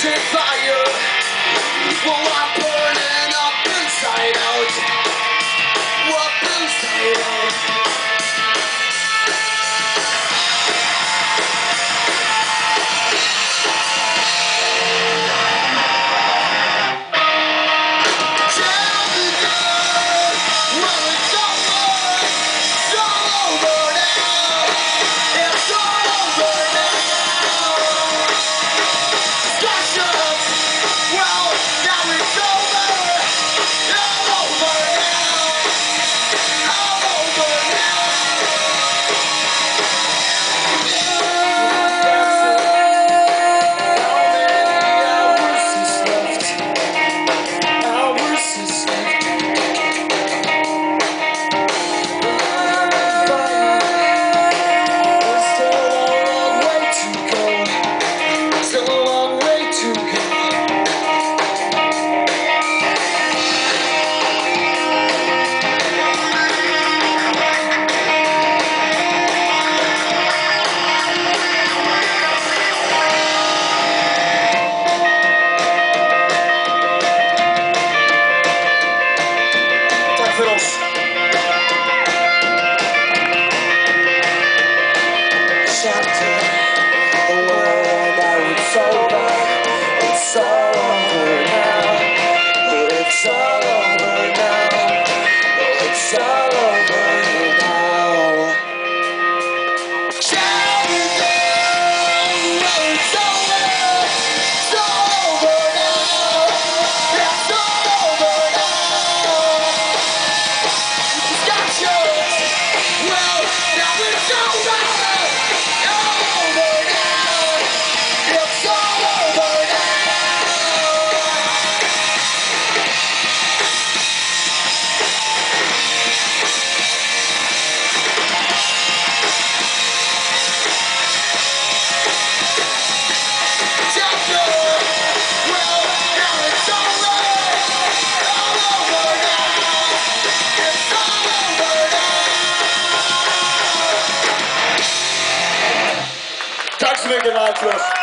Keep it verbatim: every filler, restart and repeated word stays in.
mountain fire. Well, I'm burning up inside out. Up inside out. Tell me, girl, well, it's over. It's all over now. It's all over now. Discussions, well, now it's over. All over now. All over now. Chapter, the world now it's over. It's all over now. It's all over now. It's all over now. Tell me, girl, it's over. It's all over now. It's all over now. Gotcha. Well, now it's over. Tack så mycket, Marcus.